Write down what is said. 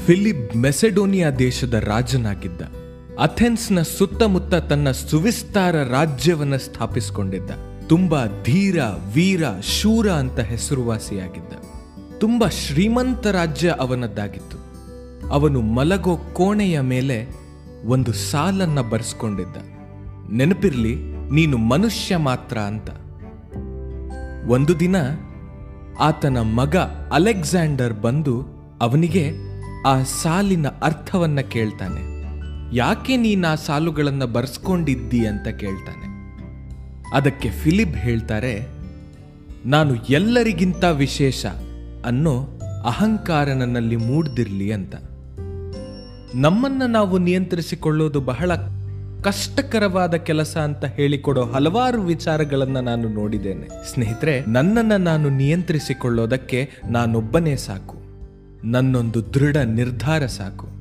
Philip ಮೆಸೆಡೋನಿಯಾ ದೇಶದ ರಾಜನಾಗಿದ್ದ. ಅಥೆನ್ಸ್ನ ಸುತ್ತಮುತ್ತ ತನ್ನ ಸುವಿಸ್ತಾರ ರಾಜ್ಯವನ್ನು ಸ್ಥಾಪಿಸಿಕೊಂಡಿದ್ದ. ತುಂಬಾ ಧೀರ, ವೀರ, ಶೂರ ಅಂತ ಹೆಸರುವಾಸಿಯಾಗಿದ್ದ. ತುಂಬಾ ಶ್ರೀಮಂತ ರಾಜ್ಯ ಅವನದ್ದಾಗಿತ್ತು. ಅವನು ಮಲಗೋ ಕೋಣೆಯ ಮೇಲೆ ಒಂದು ಸಾಲನ್ನ ಬರೆಸ್ಕೊಂಡಿದ್ದ. ನೆನಪಿರ್ಲಿ, ನೀನು ಮನುಷ್ಯ ಮಾತ್ರ ಅಂತ. ಒಂದು ದಿನ ಆತನ ಮಗ ಅಲೆಕ್ಸಾಂಡರ್ ಬಂದು ಅವನಿಗೆ ಆ ಸಾಲಿನ ಅರ್ಥವನ್ನ ಕೇಳ್ತಾನೆ. ಯಾಕೆ ನೀನು ಆ ಸಾಲುಗಳನ್ನು ಬರೆಸ್ಕೊಂಡಿದ್ದಿ ಅಂತ ಕೇಳ್ತಾನೆ. ಅದಕ್ಕೆ ಫಿಲಿಪ್ ಹೇಳ್ತಾರೆ, ನಾನು ಎಲ್ಲರಿಗಿಂತ ವಿಶೇಷ ಅನ್ನೋ ಅಹಂಕಾರ ನನ್ನಲ್ಲಿ ಮೂಡ್ದಿರ್ಲಿ ಅಂತ. ನಮ್ಮನ್ನ ನಾವು ನಿಯಂತ್ರಿಸಿಕೊಳ್ಳೋದು ಬಹಳ ಕಷ್ಟಕರವಾದ ಕೆಲಸ ಅಂತ ಹೇಳಿಕೊಡೋ ಹಲವಾರು ವಿಚಾರಗಳನ್ನ ನಾನು ನೋಡಿದ್ದೇನೆ. ಸ್ನೇಹಿತರೆ, ನನ್ನನ್ನು ನಾನು ನಿಯಂತ್ರಿಸಿಕೊಳ್ಳೋದಕ್ಕೆ ನಾನೊಬ್ಬನೇ ಸಾಕು. ನನ್ನೊಂದು ದೃಢ ನಿರ್ಧಾರ ಸಾಕು.